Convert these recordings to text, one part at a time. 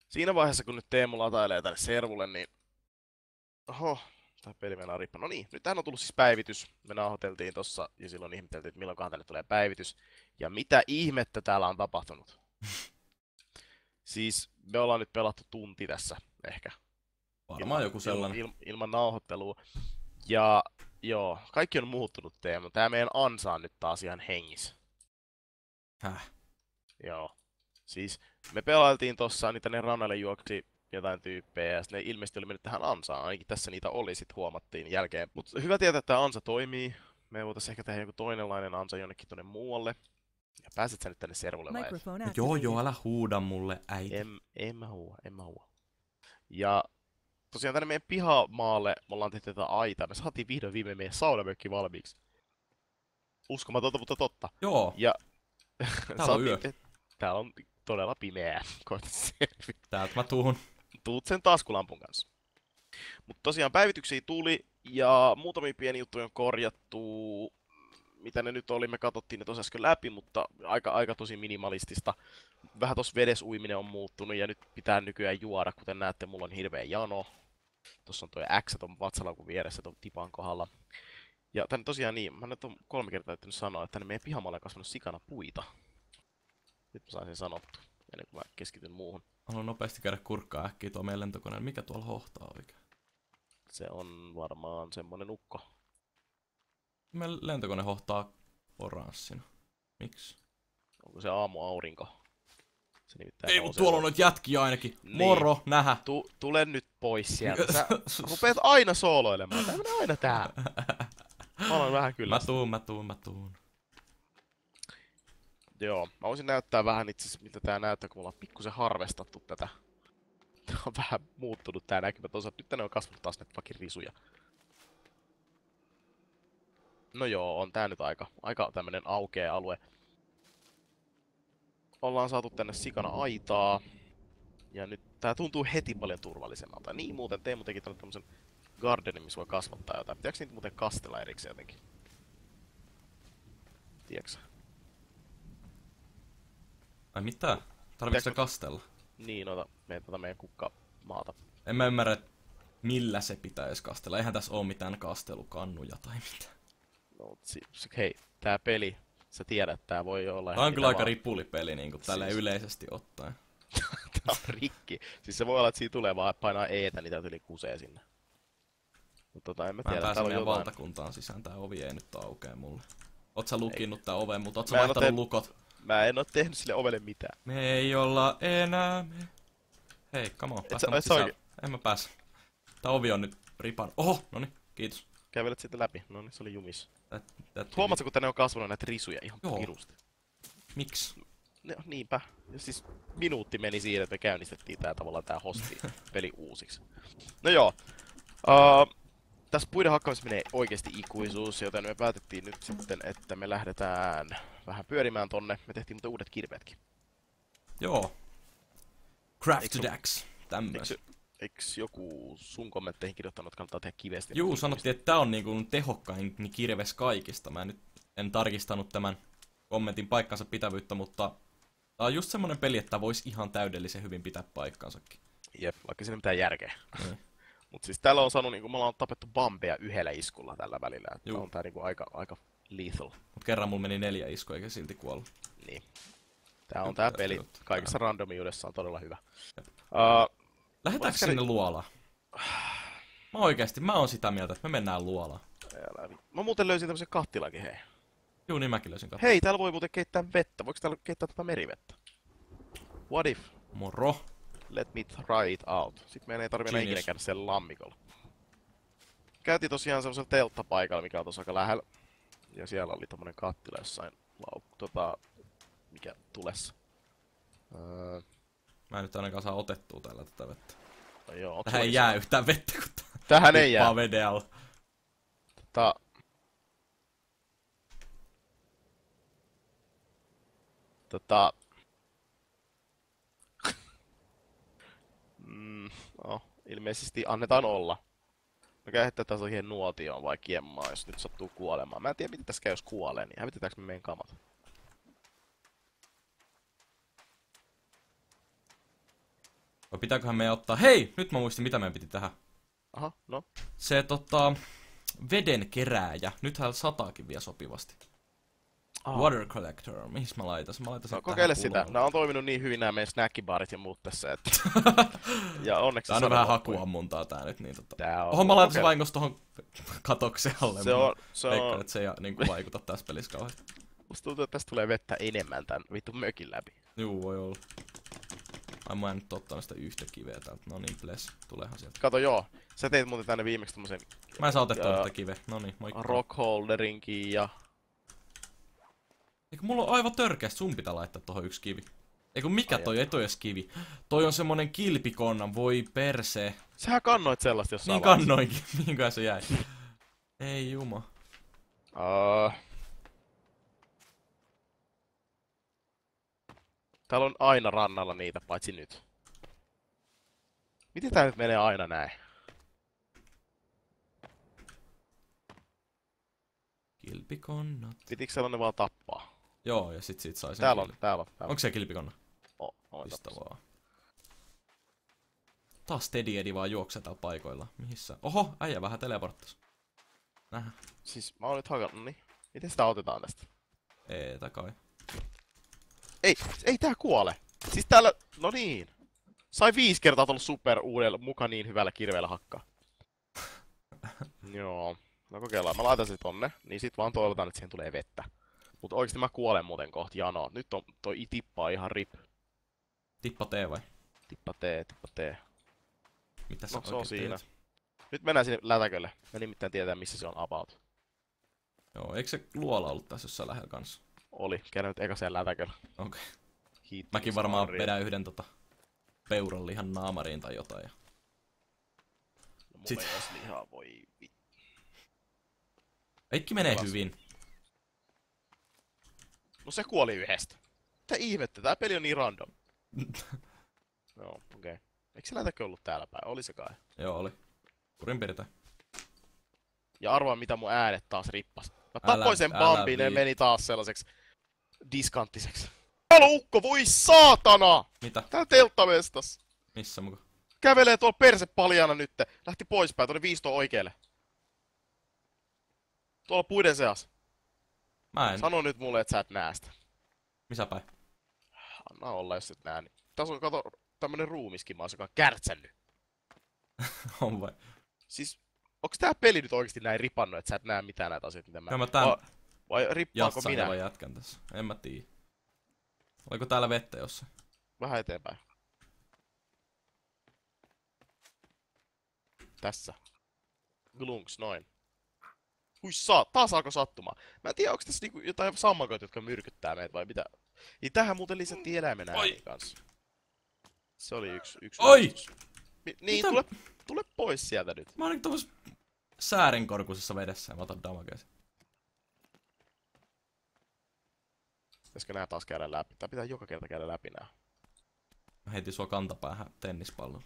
Siinä vaiheessa, kun nyt Teemu latailee tänne servulle, niin... Oho, tää peli meinaa riippua. No niin, nyt tähän on tullut siis päivitys. Me nauhoiteltiin tossa ja silloin ihmeteltiin, että milloinkohan tänne tulee päivitys. Ja mitä ihmettä täällä on tapahtunut? Siis me ollaan nyt pelattu tunti tässä, ehkä. Varmaan joku sellainen. Ilman nauhoittelua. Ja joo, kaikki on muuttunut Teemu. Tää meidän ansa on nyt taas ihan hengissä. Häh? Joo. Siis me pelailtiin tossa, niin tänne rannalle juoksi jotain tyyppejä ja sitten ne ilmeisesti oli mennyt tähän ansaan. Ainakin tässä niitä oli, sit huomattiin jälkeen. Mutta hyvä tietää, että tämä ansa toimii. Me voitaisiin ehkä tehdä joku toinenlainen ansa jonnekin tonne muualle. Ja pääset sä nyt tänne servulle vai? Joo, älä huuda mulle, äiti. En mä huua. Ja tosiaan tänne meidän pihamaalle me ollaan tehty tätä aitaa. Me saatiin vihdoin viimein meidän saunamökki valmiiksi. Uskomatonta, mutta totta. Joo. Ja täällä on yö. Täällä on todella pimeää. Koita selvitä. Täältä mä tuun. Tuut sen taskulampun kanssa. Mutta tosiaan päivityksiä tuli ja muutamia pieniä juttuja on korjattu. Mitä ne nyt oli, me katsottiin ne tosi äsken läpi, mutta aika tosi minimalistista. Vähän tossa vedessä uiminen on muuttunut ja nyt pitää nykyään juoda, kuten näette, mulla on hirveä jano. Tossa on toi X ton vatsalaukun vieressä ton tipan kohdalla. Ja tänne tosiaan niin, mä nyt on 3 kertaa yrittänyt sanoa, että tänne meidän pihamaalle on kasvanut sikana puita. Nyt mä sain sen sanottu, ennen kuin mä keskityn muuhun. Haluan nopeasti käydä kurkkaa äkkiä tuo meidän lentokoneen. Mikä tuolla hohtaa oikein? Se on varmaan semmonen ukko. Meidän lentokone hohtaa oranssina. Miksi? Onko se aamuaurinko? Se nimittäin ei, mutta tuolla on noita jätkiä ainakin. Niin. Moro, nähä. Tule nyt pois sieltä. Sä rupeat aina sooloilemaan. Tää menee aina tää. Mä olen vähän kyllä. Mä tuun. Joo, mä voisin näyttää vähän itse mitä tää näyttää, kun me ollaan pikkusen harvestattu tätä. Tää on vähän muuttunut tää näkymä. Toisaalta nyt tänne on kasvanut taas näitä fucking risuja. No joo, on tää nyt aika tämmönen aukea alue. Ollaan saatu tänne sikana aitaa. Ja nyt tää tuntuu heti paljon turvallisemmalta. Niin muuten Teemu teki tänne tämmösen gardenin, missä voi kasvattaa jotain. Pitääkö niitä muuten kastella erikseen jotenkin? Tiedätkö? Ai mitä? Tarvitsetko se kastella? Niin, meidän kukkamaata. En mä ymmärrä, millä se pitäisi kastella. Eihän tässä oo mitään kastelukannuja tai mitään. No, hei, tää peli, sä tiedät, tää voi olla... Tää on kyllä aika ripulipeli niinku tälleen yleisesti ottaen. Tää on rikki. Siis se voi olla, että siitä tulee vaan painaa eetä, niin täältä yli kusee sinne. Mutta en mä tiedä, täällä on meidän jotain... valtakuntaan sisään, tää ovi ei nyt aukee mulle. Oot sä lukinnut tää oven, mutta oot sä vaihtanut lukot? Mä en oo tehnyt sille ovelle mitään. Me ei olla enää me. Hei, come on, päästä mut sisään. En mä pääs. Tää ovi on nyt ripan. Oho, noni, kiitos. Kävelet sitten läpi. Noni, se oli jumis. Huomaatko, kun tänne on kasvanut näitä risuja ihan pirusti? Miksi? No, niinpä. Ja siis minuutti meni siihen, että me käynnistettiin tavallaan tää hosti peli uusiksi. No joo. Tässä puiden hakkaamisessa menee oikeasti ikuisuus, joten me päätettiin nyt sitten, että me lähdetään vähän pyörimään tonne. Me tehtiin muuten uudet kirveetkin. Joo. Craft to Dax. Tämmöis. Eiks joku sun kommentteihin kirjoittanut, että kannattaa tehdä kivestä? Juu, sanottiin, että tää on niinku tehokkain kirves kaikista. Mä nyt en tarkistanut tämän kommentin paikkansa pitävyyttä, mutta tää on just semmonen peli, että voisi ihan täydellisen hyvin pitää paikkansakin. Jep, vaikka siinä mitään järkeä. Mut siis täällä on saanut, niinku me ollaan tapettu bambeja yhdellä iskulla tällä välillä. Että on tää niinku aika lethal. Mut kerran mulla meni 4 iskua eikä silti kuollut. Niin. Tää on tää peli. Kaikessa randomiudessa on todella hyvä. Lähdetäänkö sinne luolaan? Mä oon sitä mieltä, että me mennään luolaan. Mä muuten löysin tämmösen kattilakin, hei. Juu, niin mäkin löysin kattilan. Hei, täällä voi muuten keittää vettä. Voiko täällä keittää tätä merivettä? What if? Moro. Let me try it out. Sitten meidän ei tarvi enää ikinä käydä siellä lammikolla. Käytiin tosiaan semmoisella telttapaikalla, mikä on tossa aika lähellä. Ja siellä oli tommonen kattila jossain mikä tulessa. Mä en nyt ainakaan saa otettua täällä tätä vettä. No joo, tähän ei jää yhtään vettä, kun tähän ei jää. Veden alla. No, ilmeisesti annetaan olla. Me käytetään tässä siihen nuotioon vai kiemmaan, jos nyt sattuu kuolemaan. Mä en tiedä, mitä tässä käy, jos kuolee, niin hävitetäänkö me meidän kamat? Vai pitääköhän meidän ottaa... Hei! Nyt mä muistin, mitä meidän piti tehdä. Aha, no. Se veden kerääjä. Nythän sataakin vielä sopivasti. Water collector. Mihin mä laitan? Mä laitan sen no, kokeile tähän sitä. kulmalle. Nämä on toiminut niin hyvin nämä meidän snackibaarit ja muut tässä, että... ja onneksi Tää on vähän hakuammuntaa tää nyt, niin Tää on... Oho, mä laitan sen vahingossa tohon katoksen alle. Se on... että se ei niinku vaikuta tässä pelissä kauheasti. Musta tuntuu, että tästä tulee vettä enemmän tän vittu mökin läpi. Juu, voi olla. Ai mä en nyt ottanut sitä yhtä kiveä täältä. No niin, bless. Tuleehan sieltä. Kato joo, sä teit muuten tänne viimeksi tommosen... Mä en saa otettua yhtä kiveä. No niin, moikka. Rockholderinkin ja... Eikö mulla on aivan törkeästi, sun pitää laittaa tohon yksi kivi. Eikö mikä toi, ei toi edes kivi. Toi on semmonen kilpikonna, voi perse. Sähän kannoit sellaista jossain Niin kannoinkin, mihinköhän se jäi. Ei juma. Täällä on aina rannalla niitä, paitsi nyt. Miten tää nyt menee aina näin? Kilpikonnat. Pitikö sellainen vaan tappaa? Joo, ja sit siitä sai sen Täällä kilpi. on, täällä on. Onko se kilpikonna? Pistä vaan. Taas Teddy Edi vaan juoksee täällä paikoilla. Mihissä? Oho, äijä vähän teleporttas. Nähä. Siis mä oon nyt hakannut, niin. Miten sitä otetaan tästä? Ei, kai. Ei tää kuole. Siis täällä, no niin. Sai 5 kertaa tuolla super uudella muka niin hyvällä kirveellä hakkaa. Joo. No kokeillaan. Mä laitan se tonne, niin sit vaan toivotaan, että siihen tulee vettä. Mut oikeesti mä kuolen muuten kohti janoa. Nyt on toi tippaa ihan rip. Tippa T vai? Tippa T. Mitä sä No se on oikein siinä. teet? Nyt mennään sinne lätäkölle. Me nimittäin tietää missä se on about. Joo, eikö se luola ollut tässä jossain lähellä kanssa? Oli. Käydään nyt eka siellä lätäköllä. Okei. Mäkin varmaan vedän yhden peuran lihan naamariin tai jotain. Ja... No, mulla ei ois lihaa, voi Kaikki menee hyvin. No se kuoli yhdestä. Mitä ihmettä? Tää peli on niin random. Joo, okei. Eikö se lätäkö ollut täällä päin? Oli se kai? Joo, oli. Kurin piirtein. Ja arvaa mitä mun äänet taas rippas. Mä tapoin sen Bambin ja meni taas sellaiseksi diskanttiseksi. Täällä on ukko, voi saatana! Mitä? Tää telttamestas. Missä muka? Kävelee tuolla perse paljana nyt. Lähti poispäin, tuonne viistoon oikealle. Tuolla puiden seas. Mä en. Sano nyt mulle, että sä et näe sitä. Missä päin? Anna olla, jos et näe. Niin. Tässä on, kato, tämmönen ruumiskimaus, joka on kärtsännyt. On vai? Siis, onks tää peli nyt oikeesti näin ripannut, että sä et näe mitään näitä asioita, mitä mä... Kyllä mä tän vai rippaanko minä? jatsailevan jätkän tässä. En mä tiedä. Oliko täällä vettä jossain? Vähän eteenpäin. Tässä. Glunks, noin. Hui taas alkoi sattumaan. Mä en tiedä, onko tässä niinku jotain sammakoita, jotka myrkyttää meitä vai mitä. Niin tähän muuten lisättiin eläimen ääni kanssa. Se oli yksi Oi! Niin, tule pois sieltä nyt. Mä oon niinku tommos säärenkorkuisessa vedessä ja mä otan damagea. Pitäisikö nää taas käydä läpi? Tää pitää joka kerta käydä läpi nää. Mä heitin sua kantapäähän tennispallon.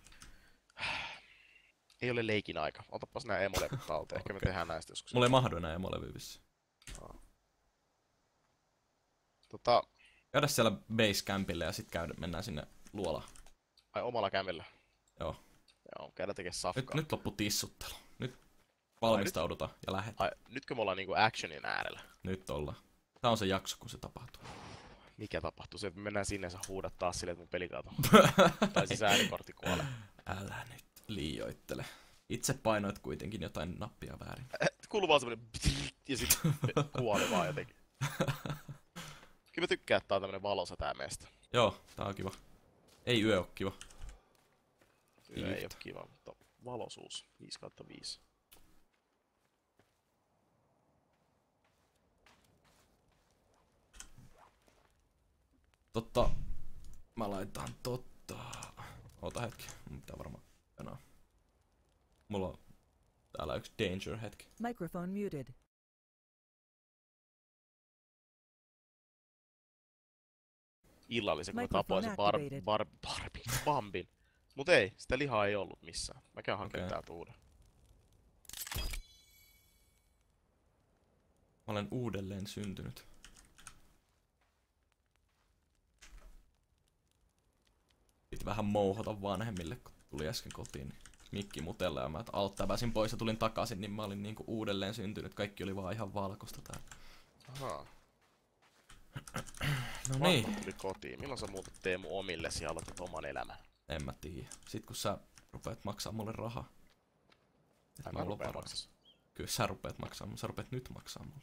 Ei ole leikin aika. Otapas nää emolevit talteen. Ehkä me tehdään näistä joskus. Mulla ei mahdu enää emolevy vissiin. Käydä siellä basecampille ja sit mennään sinne luolaan. Ai omalla kämellä? Joo. Joo, käydään tekee safkaa. Nyt loppu tissuttelu. Nyt valmistaudutaan ja lähdetään. Ai, nytkö me ollaan niinku actionin äärellä? Nyt ollaan. Tää on se jakso, kun se tapahtuu. Mikä tapahtuu? Se, että me mennään sinne ja sä huudat taas silleen, että mun peli kaatoo. Tai siis äänikortti kuolee. Älä nyt liioittele. Itse painoit kuitenkin jotain nappia väärin. Kuuluu vaan semmonen ja sit kuoli vaan jotenkin. Kyllä mä tykkään, että tää on tämmönen valosa tää meistä. Joo, tää on kiva. Ei yö oo kiva. Yö ei oo kiva, mutta valosuus 5/5. Mä laitan Oota hetki, mun pitää varmaan enää. Mulla on täällä yksi danger hetki. Microphone muted. Illallisen, kun mä tapoin sen Bambin. Mut ei, sitä lihaa ei ollut missään. Mä käyn hakemaan täältä uuden. Mä olen uudelleen syntynyt. Piti vähän mouhota vanhemmille, kun tuli äsken kotiin. Niin mikki mutella ja mä alt-täväsin pois ja tulin takaisin, niin mä olin niinku uudelleen syntynyt. Kaikki oli vaan ihan valkoista täällä. Ahaa. No niin. Tuli kotiin. Milloin sä muutat Teemu omillesi ja aloitat oman elämän? En mä tiedä. Sit kun sä rupeat maksaa mulle rahaa. Tai mä rupean maksas. Kyllä sä rupeat maksaa, sä rupeat nyt maksaa mulle.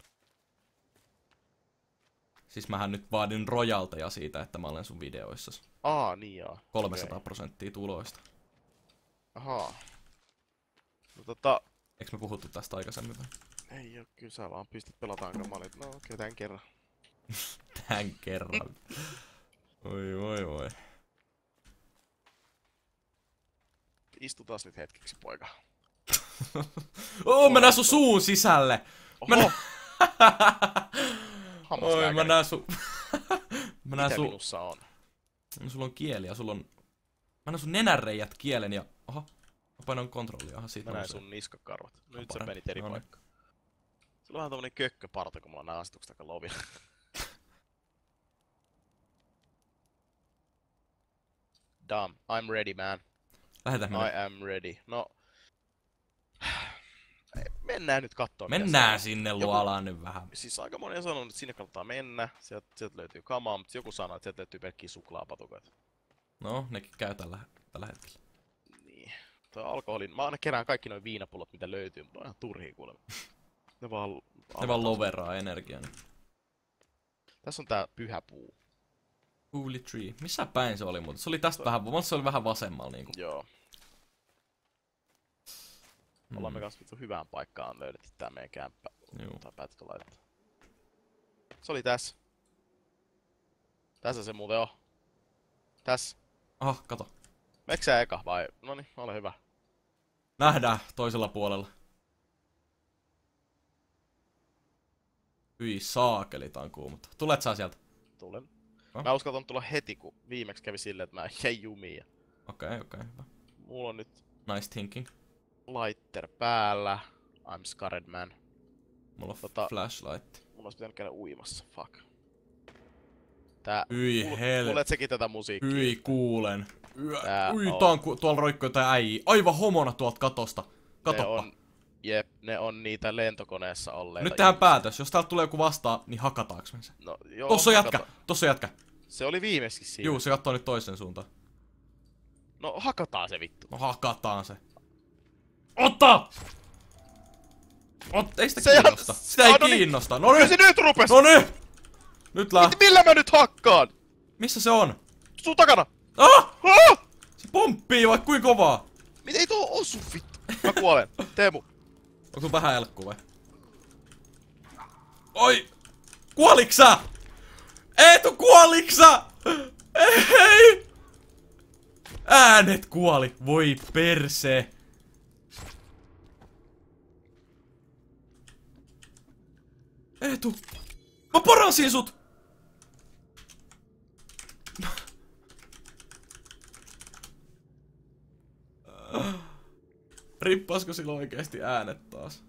Siis mähän nyt vaadin rojalteja siitä, että mä olen sun videoissas. Niin joo. 300% tuloista. Ahaa. No Eiks me puhuttu tästä aikaisemmin vai? ei oo, kyllä sä vaan pistit pelataanko. Mä olin, no okei, tän kerran. Tän kerran. Oi. Istutaan nyt hetkeksi, poika. Mä näen sun suun sisälle! Oho! Oi, mä näen sun... Mitä minussa on? No, sulla on kieli ja sulla on... Mä näen sun nenänreijät kielen ja... Oho. Mä painan kontrollia. Aha, siitä mä näen nousee. sun niskakarvat. No nyt sä parempi. menit eri No niin. paikkaan. Sulla on vähän tommonen kökköparta, kun mulla on nää asetukset aika lovilla. Damn, I'm ready, man. Lähetään me. I am ready. No... Mennään nyt kattoo. mitä Mennään siellä sinne on. luolaan nyt vähän. Siis aika moni on sanonut, että sinne kannattaa mennä. Sieltä löytyy kamaa, mutta joku sanoo, että sieltä löytyy pelkkiä suklaapatukoita. No, nekin käy tällä hetkellä. Niin. Toi alkoholin... Mä aina kerään kaikki noin viinapullot, mitä löytyy, mutta on ihan turhia kuulemma. Ne vaan Loveraa energiaa. Niin. Tässä on tää pyhä puu. Holy tree. Missä päin se oli muuten? Se oli tästä vähän... Se oli vähän vasemmalla niinku. Joo. Ollaan me kanssa vittu hyvään paikkaan löydetty tää meidän kämppä. Juu. Tai päätetty laittaa. Se oli tässä. Tässä se muuten on. Tässä. Aha, kato. Meneekö sä eka vai? Noniin, ole hyvä. Nähdään toisella puolella. Hyi saakeli, tää on kuumutta. Tulet sä sieltä? Tulen. No. Mä uskaltan tulla heti, kun viimeksi kävi silleen, että mä jäin jumiin. Okei, hyvä. Mulla on nyt Nice thinking. lighter päällä. I'm scarred man. Mulla on flashlight. Mulla olisi pitänyt käydä uimassa, fuck. Tää... Hyi hel... Kuulet sekin tätä musiikkia? Hyi kuulen. Hyi, on. tuolla roikkuu jotain äijii. Aivan homona tuolta katosta. Katoppa. Ne on niitä lentokoneessa olleita. Nyt tehdään päätös. Jos täältä tulee joku vastaan, niin hakataanko me se? No, joo, Tossa on jätkä! Tossa on jätkä! Se oli viimeiskin siinä. Juu, se kattoo nyt toisen suuntaan. No hakataan se vittu. No hakataan se. Ota! Ei sitä Se kiinnosta. Sitä ei kiinnosta. No nyt! Se nyt rupes! Noniin! Nyt Millä mä nyt hakkaan? Missä se on? Sun takana! Ah! Ah! Se pomppii vaikka kuinka kovaa. Miten ei tuo osu vittu? Mä kuolen. Teemu. Onko sun vähän elkkuu vai? Oi! Kuoliksä? Eetu, kuoliksä? Ei! Äänet kuoli. Voi perse. Eetu. Mä paransin sut! Rippasko sillä oikeesti äänet taas?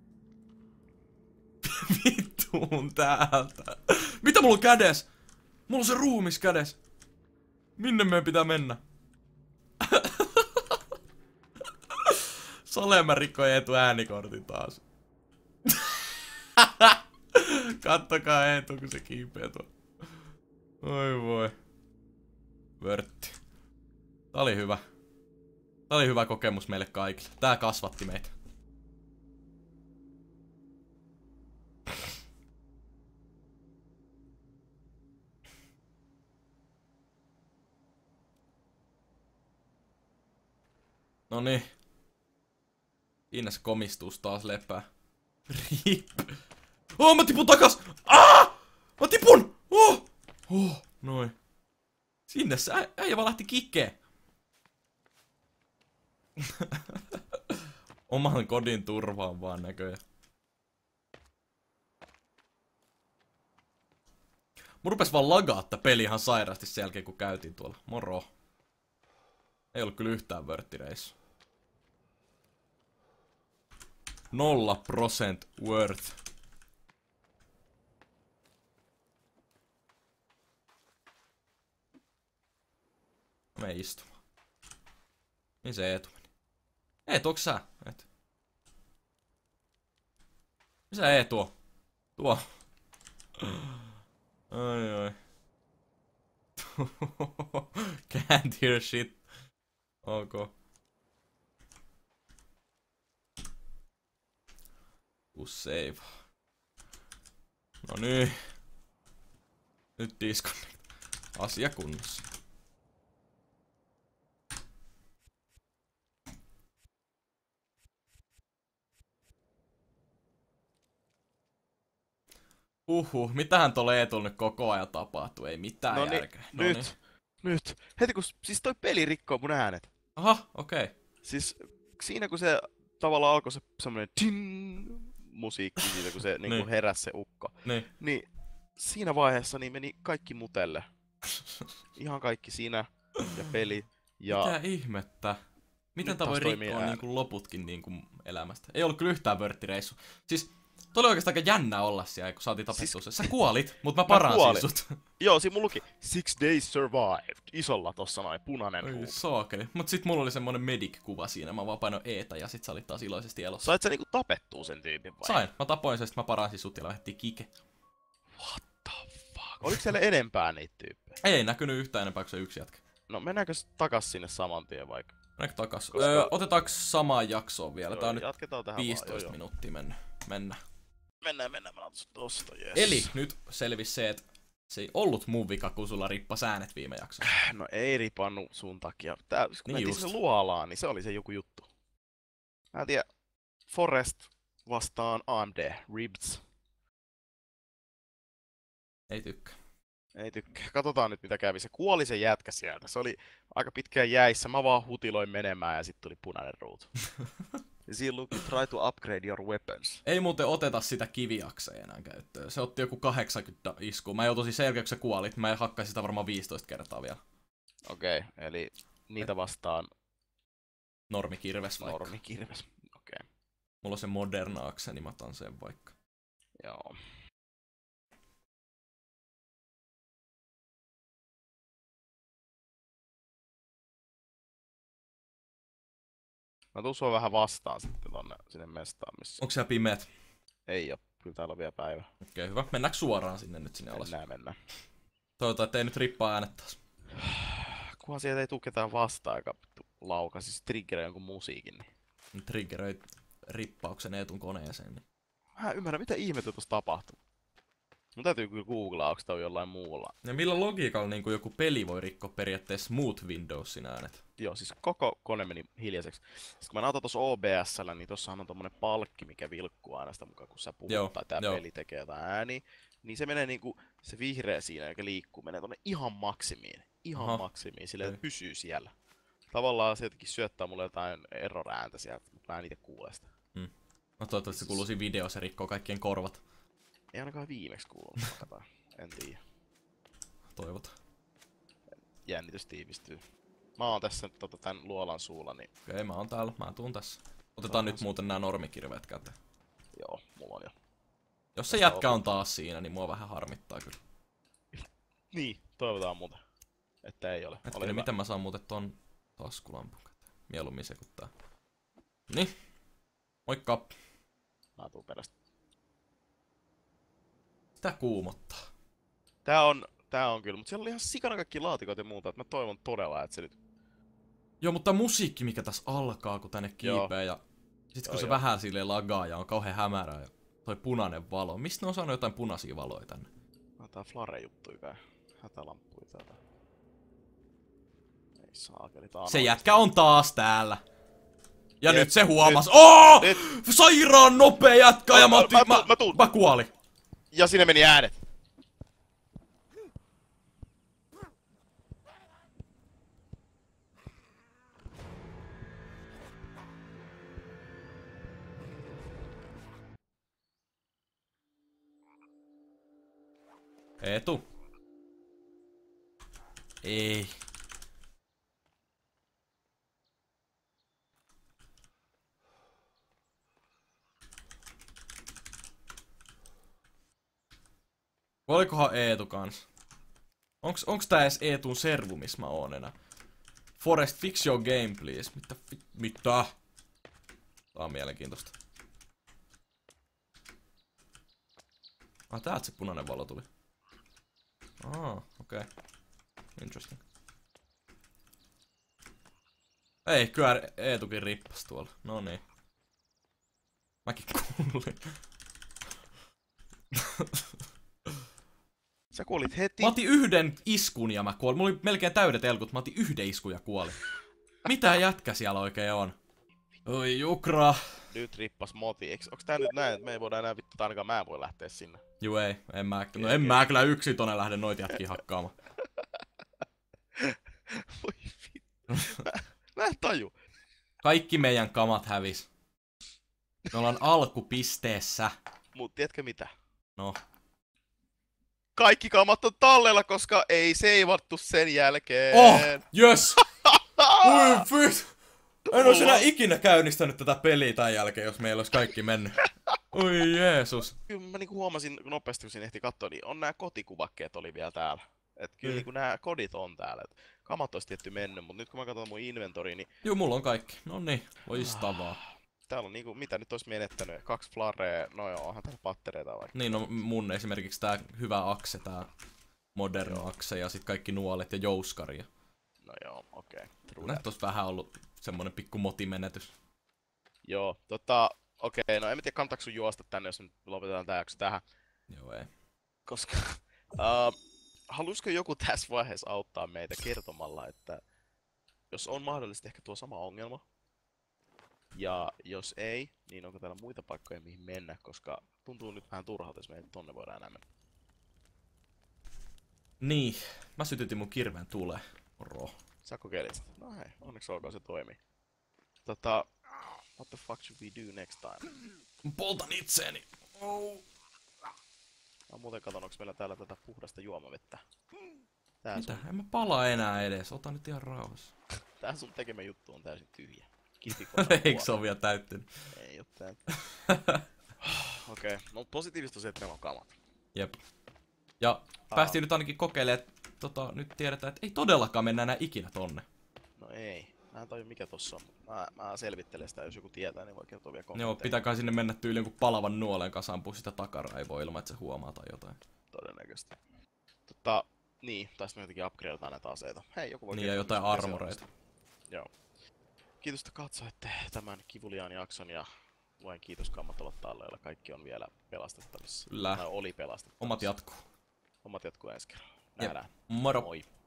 Vittuun täältä. Mitä mulla on kädes? Mulla on se ruumis kädes. Minne meidän pitää mennä? Salema rikkoi Eetu äänikortin taas. Kattokaa Eetu, kun se kiipeä tuo. Oi voi. Vörtti. Tää oli hyvä. Tää oli hyvä kokemus meille kaikille. Tää kasvatti meitä. Noniin. Siinä se komistuus taas lepää. Rip. Oh, mä tipun takas! Mä tipun! Noin. Sinne se äijä vaan lähti kikkeen. Oman kodin turvaan vaan näköjään. Mun rupes vaan lagaa tää peli ihan sairaasti sen jälkeen kun käytiin tuolla. Moro. Ei ollut kyllä yhtään vörttireissu. 0% worth. Mene istumaan. Niin se Eetu meni. Eetu, onks sä? Et. Missä Eetu on? Tuo. Ai. Can't hear shit. Ok. Save. No niin. Nyt disconnect. Asia kunnossa. Mitähän tuolla Eetulla nyt koko ajan tapahtuu? Ei mitään järkeä. Nyt. Heti kun, siis toi peli rikkoo mun äänet. Aha, okei. Siis siinä kun se tavallaan alkoi se semmonen tin musiikki siitä, kun se niinku heräsi se ukko. Niin siinä vaiheessa niin meni kaikki mutelle. Ihan kaikki siinä ja peli ja... Mitä ihmettä? Miten tää voi rikkoa niinku loputkin niinku elämästä? Ei ollut kyllä yhtään vörttireissu. Siis toi oli oikeastaan aika jännä olla siellä, kun saatiin tapettua se. Sä kuolit, mut mä paransin sut. Joo, siinä mulla luki 6 days survived. Isolla tossa noin, punainen huu. Saakeli. Mut sit mulla oli semmonen medic-kuva siinä. Mä vaan painoin Eetä ja sit sä olit taas iloisesti elossa. Sait sä niinku tapettua sen tyypin vai? Sain. Mä tapoin sen, sit mä paransin sut ja lähdettiin kike. What the fuck? Oliko siellä enempää niitä tyyppejä? Ei näkynyt yhtään enempää kuin se yksi jätkä. No mennäänkö takas sinne saman tien vaikka? Mennäänkö takas? Otetaanko samaan jaksoon vielä? Tää on nyt 15 minuuttia mennä. Mennään, mä laitan sut tosta, yes. Eli nyt selvisi se, että se ei ollut mun vika, kun sulla rippas äänet viime jaksossa. No ei ripannu sun takia. Tää, kun niin mentiin sinne luolaan, niin se oli se joku juttu. Mä en tiedä. Forest vastaan AMD. Ribs. Ei tykkää. Ei tykkää. Katsotaan nyt mitä kävi. Se kuoli se jätkä sieltä. Se oli aika pitkään jäissä. Mä vaan hutiloin menemään ja sitten tuli punainen ruutu. Ja siinä luki try to upgrade your weapons. Ei muuten oteta sitä kiviakseja enää käyttöön. Se otti joku 80 iskua. Mä joutuisin sen jälkeen, kun sä kuolit. Mä hakkaisin sitä varmaan 15 kertaa vielä. Okei, eli niitä vastaan... Normikirves vaikka. Normikirves, okei. Mulla on se moderna akse, niin mä otan sen vaikka. Joo. Mä tuun sua vähän vastaan sitten tonne sinne mestaan, missä... Onko siellä pimeät? Ei oo, kyllä täällä on vielä päivä. Okei, hyvä. Mennäänkö suoraan sinne nyt sinne alas? Mennään. Toivotaan, ettei nyt rippaa äänet taas. Kunhan sieltä ei tuu ketään vastaan, joka lauka, siis triggeröi jonkun musiikin. Niin. Triggeröi rippauksen Eetun koneeseen. Niin. Mä en ymmärrä, mitä ihmettä tuossa tapahtuu. Mun täytyy kyllä googlaa, onko tää jollain muulla. Ja millä logiikalla niin joku peli voi rikkoa periaatteessa smooth Windowsin äänet? Joo, siis koko kone meni hiljaiseksi. Sitten kun mä nautan tossa OBS:llä, niin tossahan on tommonen palkki, mikä vilkkuu aina sitä mukaan, kun sä puhut tai tää peli tekee jotain ääniä. Niin se menee niinku, se vihreä siinä, joka liikkuu, menee tonne ihan maksimiin. Maksimiin, silleen, että pysyy siellä. Tavallaan se jotenkin syöttää mulle jotain error-ääntä sieltä, mutta mä en itse kuule sitä. No toivottavasti se kuuluu siinä videossa, se rikkoo kaikkien korvat. Ei ainakaan viimeksi kuulunut, en tiedä. Toivotaan. Jännitys tiivistyy. Mä oon tässä nyt tän luolan suulla, niin... Okei, mä oon täällä, mä tuun tässä. Otetaan nyt muuten nää normikirveet käteen. Joo, mulla on jo. Jos se jätkä on taas siinä, niin mua vähän harmittaa kyllä. Niin, toivotaan muuten. Että ei ole. Hetkinen, miten mä saan muuten ton taskulampun käteen? Mieluummin se kuin tää. Niin. Moikka. Mä tuun perästä. Tää kuumottaa. Tää on kyllä, mutta siellä oli ihan sikana kaikki laatikot ja muuta, että mä toivon todella, että se nyt... Joo, mutta musiikki mikä tässä alkaa, kun tänne kiipee ja... Sit kun se vähän silleen lagaa ja on kauhean hämärää ja toi punainen valo. Mistä ne on saanut jotain punaisia valoja tänne? No tää flare-juttuja kai. Hätälamppuja täältä. Ei saakeli, tää on se jätkä on taas täällä. Ja nyt se huomas. Sairaan nopea jätkä ja mä kuolin. Ja sinne meni äänet. Eetu. Ei. Olikohan Eetu kans? Onks tää edes Eetun servu, missä mä oon enää? Forest, fix your game, please. Mitä? Tää on mielenkiintoista. Täältä se punainen valo tuli. Okei. Interesting. Ei, kyllä Eetukin rippas tuolla. No niin. Mäkin kuulin. Sä kuolit heti. Mä otin yhden iskun ja mä kuolin. Mulla oli melkein täydet elkut, mä otin yhden iskun ja kuolin. Mitä jätkä siellä oikein on? Oi jukra. Nyt rippas moti. Onks tää nyt näin, että me ei voida enää vittu, tai ainakaan mä en voi lähteä sinne? Juu ei, en mä kyllä yksin tonne lähde noita jätkiä hakkaamaan. Voi vittu. Mä en taju. Kaikki meidän kamat hävis. Me ollaan alkupisteessä. Mut tiedätkö mitä? No. Kaikki kamat on tallella, koska ei seivattu sen jälkeen. Yes! Oi fit! En ois enää ikinä käynnistänyt tätä peliä tämän jälkeen, jos meillä olisi kaikki mennyt. Oi Jeesus. Kyllä mä niinku huomasin nopeasti, kun siinä ehti katsoa, niin on nää kotikuvakkeet oli vielä täällä. Et kyllä niinku nää kodit on täällä. Et kamat olisi tietty mennyt, mut nyt kun mä katson mun inventoriin, niin... Juu, mulla on kaikki. Noniin, loistavaa. Täällä on niinku, mitä nyt olisi menettänyt? 2 flarea, no joo, onhan täällä pattereita vaikka. Niin, no mun esimerkiksi tää hyvä akse, tää modern akse ja sit kaikki nuolet ja jouskari. No joo, okei. Näet tossa vähän ollut semmonen pikku motimenetys. Joo, okei, no en tiedä kannattaako sun juosta tänne, jos nyt lopetetaan tää jakso tähän. Joo ei. Koska, haluaisiko joku tässä vaiheessa auttaa meitä kertomalla, että jos on mahdollisesti ehkä tuo sama ongelma, ja jos ei, niin onko täällä muita paikkoja mihin mennä, koska tuntuu nyt vähän turhalta, jos me ei tonne voida enää mennä. Niin, mä sytytin mun kirveen tuleen. Moro. Sä kokeilit sitä? No hei, onneksi olkoon se toimii. What the fuck should we do next time? Poltan itseeni. Oh. Mä muuten katon, onks meillä täällä tätä puhdasta juomavettä. Mitä? En mä palaa enää edes, ota nyt ihan rauhassa. Tää sun tekemä juttu on täysin tyhjä. Eikö se oo vielä täyttynyt? Ei oo täyttynyt. Okei, no positiivista on se, että meillä on kamat. Jep. Ja päästiin nyt ainakin kokeilemaan, että nyt tiedetään, että ei todellakaan mennä enää ikinä tonne. No ei. Mä en tajua mikä tossa on. Mä selvittelen sitä, jos joku tietää, niin voi kertoa vielä kommentteja. Joo, pitääkää sinne mennä tyyliin jonkun palavan nuolen kanssa ampua sitä takaraivoa ilman, että se huomaa tai jotain. Todennäköisesti. Niin, taisi me jotenkin upgradeataan näitä aseita. Hei, joku voi niin ja jotain armoreita. Joo. Kiitos, että katsoitte tämän kivuliaan jakson ja vain kiitos kammat olla talleilla. Kaikki on vielä pelastettavissa. Kyllä. Tai oli pelastettavissa. Omat jatkuu. Omat jatkuu ensi kerralla. Nähdään. Moro. Moi.